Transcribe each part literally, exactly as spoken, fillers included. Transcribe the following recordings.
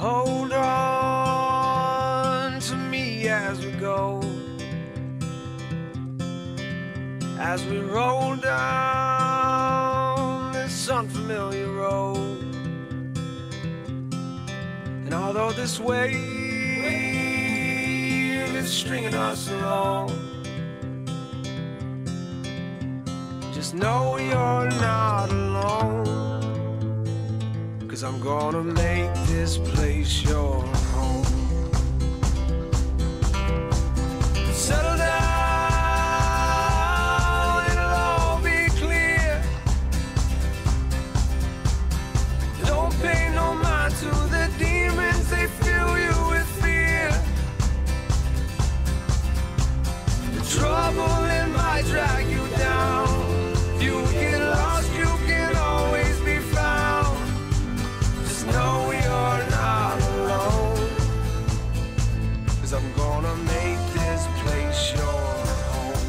hold on to me as we go, as we roll down this unfamiliar road. And although this wave is stringing us along, just know you're not alone, 'cause I'm gonna make this place your home. Settle down, it'll all be clear. Don't pay no mind to the demons, they fill you with fear. The trouble, it might drag you down. If you get lost, you can always be found. Just know you're not alone, 'cause I'm gonna make this place your home.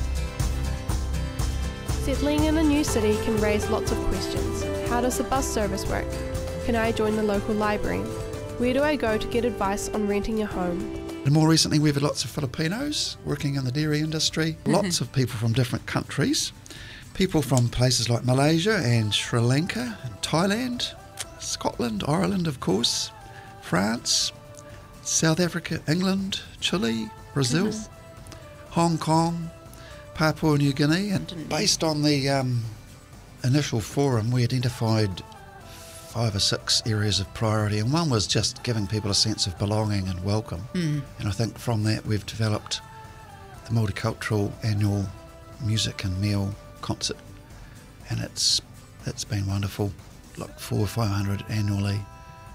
Settling in a new city can raise lots of questions. How does the bus service work? Can I join the local library? Where do I go to get advice on renting a home? And more recently, we've had lots of Filipinos working in the dairy industry, lots of people from different countries, people from places like Malaysia and Sri Lanka and Thailand, Scotland, Ireland, of course, France, South Africa, England, Chile, Brazil, Goodness. Hong Kong, Papua New Guinea. And based on the um, initial forum, we identified five or six areas of priority, and one was just giving people a sense of belonging and welcome. Mm. And I think from that we've developed the multicultural annual music and meal concert, and it's it's been wonderful, like four or five hundred annually.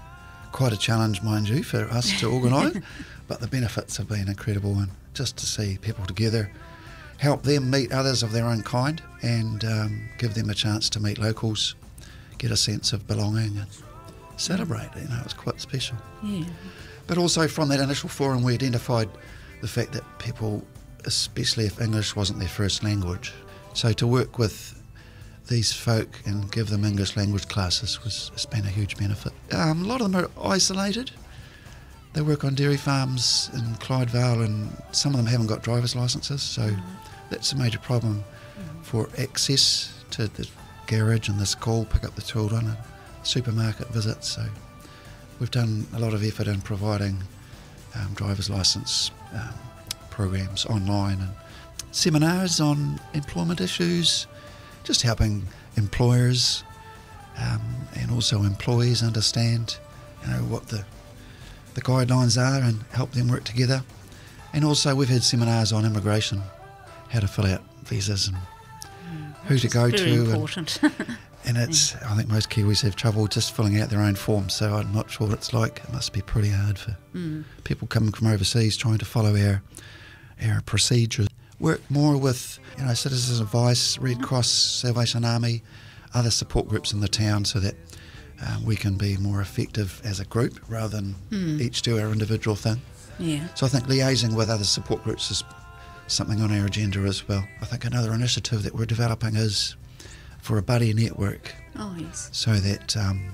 Quite a challenge, mind you, for us to organise, but the benefits have been incredible, and just to see people together, help them meet others of their own kind, and um, give them a chance to meet locals, get a sense of belonging and celebrate. You know, it's quite special. Yeah. But also from that initial forum, we identified the fact that people, especially if English wasn't their first language, so to work with these folk and give them English language classes was has been a huge benefit. Um, a lot of them are isolated. They work on dairy farms in Clydevale, and some of them haven't got driver's licences, so mm. that's a major problem mm. for access to the garage and the school, pick up the children, and supermarket visits. So we've done a lot of effort in providing um, driver's licence um, programs online and seminars on employment issues, just helping employers um, and also employees understand, you know, what the the guidelines are and help them work together. And also we've had seminars on immigration, how to fill out visas and mm, who to go very to. Important. And, and it's, I think most Kiwis have trouble just filling out their own forms, so I'm not sure what it's like. It must be pretty hard for mm. people coming from overseas trying to follow our our procedures. Work more with, you know, Citizens Advice, Red Cross, Salvation Army, other support groups in the town, so that um, we can be more effective as a group rather than mm. each do our individual thing. Yeah. So I think liaising with other support groups is something on our agenda as well. I think another initiative that we're developing is for a buddy network. Oh, yes. So that um,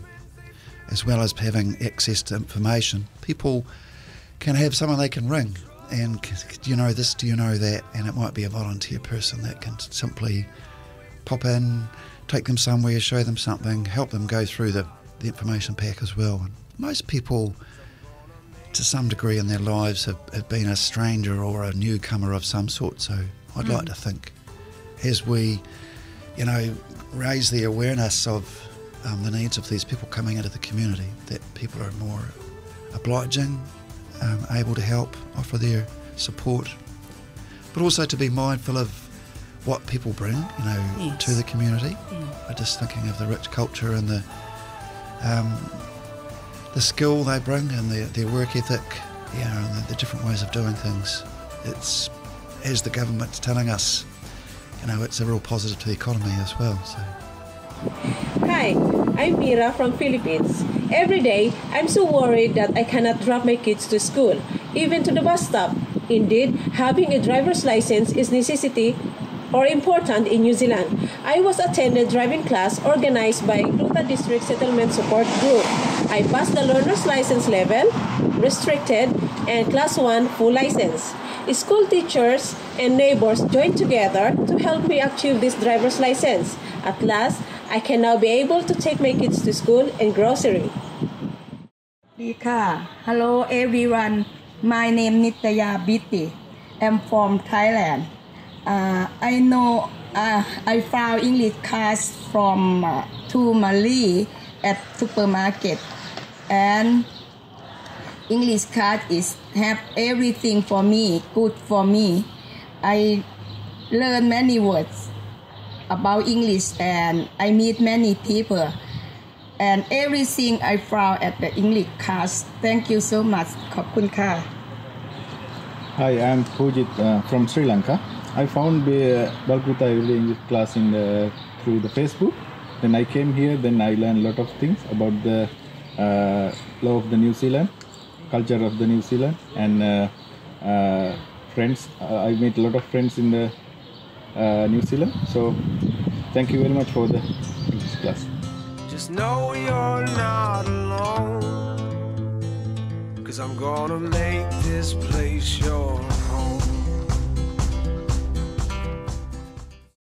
as well as having access to information, people can have someone they can ring and, do you know this, do you know that? And it might be a volunteer person that can simply pop in, take them somewhere, show them something, help them go through the, the information pack as well. And most people, to some degree in their lives, have, have been a stranger or a newcomer of some sort. So I'd mm. like to think as we, you know, raise the awareness of um, the needs of these people coming into the community, that people are more obliging, um, able to help, offer their support, but also to be mindful of what people bring, you know, yes. to the community. Yeah. I'm just thinking of the rich culture and the um, the skill they bring and their, their work ethic, you know, and the, the different ways of doing things. It's, as the government's telling us, you know, it's a real positive to the economy as well. So. Hi, I'm Mira from Philippines. Every day, I'm so worried that I cannot drop my kids to school, even to the bus stop. Indeed, having a driver's license is necessity or important in New Zealand. I was attended driving class organized by Clutha District Settlement Support Group. I passed the learner's license level, restricted, and class one full license. School teachers and neighbors joined together to help me achieve this driver's license. At last, I can now be able to take my kids to school and grocery. Hello everyone, my name is Nitaya Biti. I'm from Thailand. Uh, I know uh, I found English class from uh, to Mali at supermarket, and English class is have everything for me, good for me. I learn many words about English and I meet many people. And everything I found at the English class. Thank you so much. ขอบคุณค่ะ Hi, I'm Pujit uh, from Sri Lanka. I found the uh, Clutha English class in the through the Facebook. Then I came here. Then I learned a lot of things about the uh, law of the New Zealand, culture of the New Zealand, and uh, uh, friends. Uh, I made a lot of friends in the uh, New Zealand. So thank you very much for the English class. Just know you're not alone, 'cause I'm gonna make this place yours.